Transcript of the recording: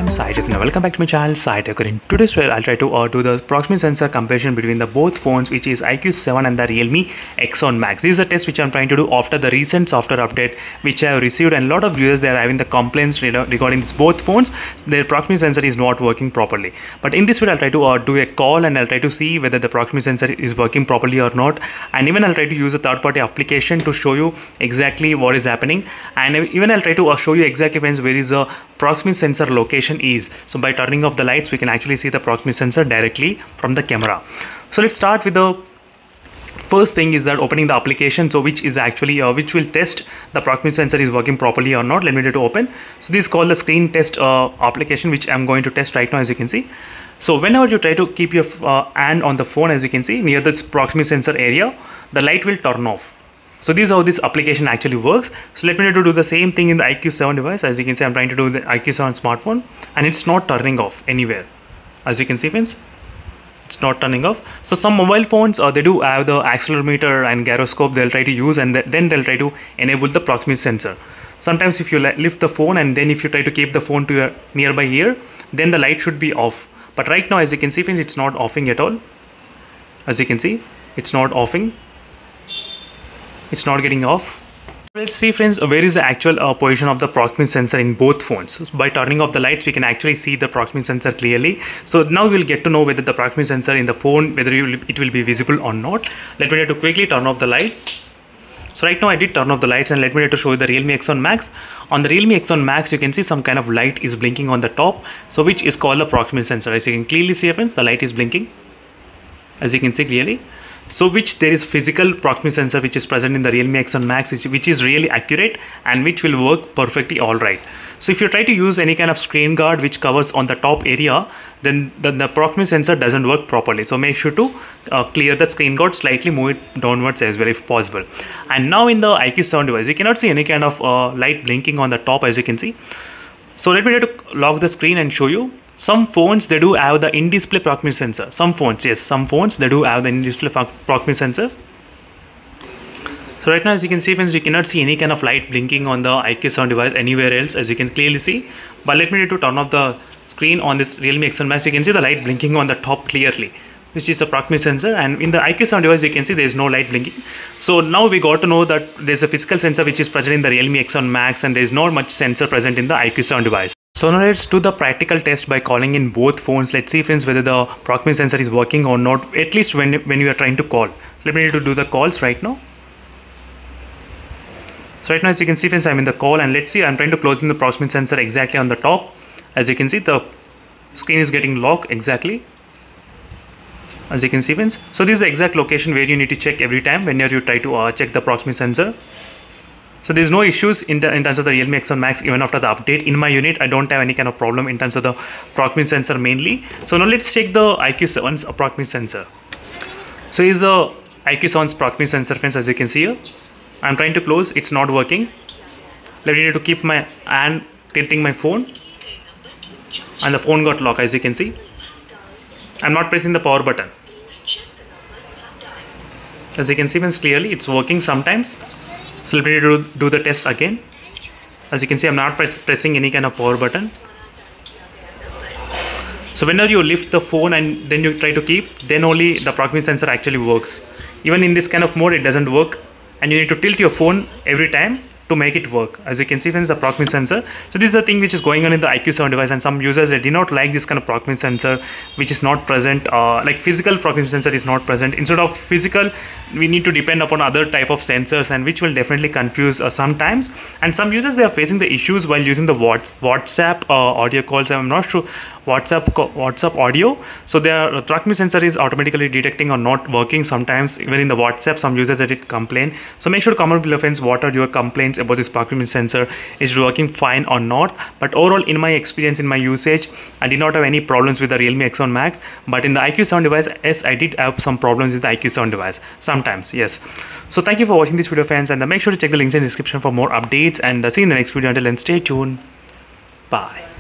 I'm Sai Chaitanya. Welcome back to my channel Sai Tech. In today's video, I'll try to do the proximity sensor comparison between the both phones, which is IQ7 and the Realme X7 Max. This is a test which I'm trying to do after the recent software update which I have received, and a lot of users they are having the complaints regarding these both phones. Their proximity sensor is not working properly. But in this video, I'll try to do a call and I'll try to see whether the proximity sensor is working properly or not. And even I'll try to use a third-party application to show you exactly what is happening. And even I'll try to show you exactly, friends, where is the proximity sensor location is. So by turning off the lights, we can actually see the proximity sensor directly from the camera. So let's start with the first thing is that opening the application, so which is actually which will test the proximity sensor is working properly or not. Let me try to open. So this is called the screen test application, which I'm going to test right now, as you can see. So whenever you try to keep your hand on the phone, as you can see near this proximity sensor area, the light will turn off. So this is how this application actually works. So let me try to do the same thing in the IQ7 device. As you can see, I'm trying to do the IQ7 smartphone and it's not turning off anywhere. As you can see, friends, it's not turning off. So some mobile phones they do have the accelerometer and gyroscope they'll try to use, and then they'll try to enable the proximity sensor. Sometimes if you lift the phone and then if you try to keep the phone to your nearby ear, then the light should be off. But right now, as you can see, friends, it's not offing at all. As you can see, it's not offing. It's not getting off. Let's see, friends, where is the actual position of the proximity sensor in both phones. So by turning off the lights, we can actually see the proximity sensor clearly. So now we'll get to know whether the proximity sensor in the phone, whether it will be visible or not. Let me try to quickly turn off the lights. So right now I did turn off the lights, and let me try to show you the Realme X7 Max. On the Realme X7 Max, you can see some kind of light is blinking on the top, so which is called the proximity sensor. As you can clearly see, friends, the light is blinking, as you can see clearly. So which there is physical proximity sensor which is present in the Realme X7 Max, which is really accurate and which will work perfectly all right. So if you try to use any kind of screen guard which covers on the top area, then the proximity sensor doesn't work properly. So make sure to clear the screen guard, slightly move it downwards as well if possible. And now in the IQ7 device, you cannot see any kind of light blinking on the top, as you can see. So let me try to lock the screen and show you. Some phones they do have the in-display proximity sensor. Some phones, yes, some phones they do have the in-display proximity sensor. So right now, as you can see, friends, you cannot see any kind of light blinking on the IQ7 device anywhere else, as you can clearly see. But let me try to turn off the screen on this Realme X7 Max. You can see the light blinking on the top clearly, which is a proximity sensor, and in the IQ7 device you can see there is no light blinking. So now we got to know that there's a physical sensor which is present in the Realme X7 Max, and there is not much sensor present in the IQ7 device. So now let's do the practical test by calling in both phones. Let's see, friends, whether the proximity sensor is working or not, at least when you are trying to call. Let me do the calls right now. So right now, as you can see, friends, I'm in the call, and let's see, I'm trying to close in the proximity sensor exactly on the top. As you can see, the screen is getting locked exactly, as you can see, friends. So this is the exact location where you need to check every time whenever you try to check the proximity sensor. So there's no issues in terms of the Realme X7 Max even after the update. In my unit, I don't have any kind of problem in terms of the proximity sensor mainly. So now let's check the IQ7's proximity sensor. So here's the IQ7's proximity sensor, friends, as you can see here. I'm trying to close, it's not working. Let me try to keep my hand tilting my phone, and the phone got locked, as you can see. I'm not pressing the power button. As you can see, friends, clearly it's working sometimes. So let me do the test again. As you can see, I'm not pressing any kind of power button. So whenever you lift the phone and then you try to keep, then only the proximity sensor actually works. Even in this kind of mode, it doesn't work, and you need to tilt your phone every time to make it work. As you can see, friends, the proximity sensor. So this is the thing which is going on in the IQ7 device, and some users they do not like this kind of proximity sensor which is not present, like physical proximity sensor is not present. Instead of physical, we need to depend upon other type of sensors, and which will definitely confuse sometimes. And some users they are facing the issues while using the WhatsApp audio calls. I'm not sure WhatsApp audio. So their proximity sensor is automatically detecting or not working sometimes. Even in the WhatsApp, some users that did complain. So make sure to comment below, friends, what are your complaints about this proximity sensor, is working fine or not. But overall, in my experience, in my usage, I did not have any problems with the Realme X7 Max. But in the IQ7 device, yes, I did have some problems with the IQ7 device sometimes, yes. So thank you for watching this video, friends, and make sure to check the links in the description for more updates, and see you in the next video. Until then, stay tuned. Bye.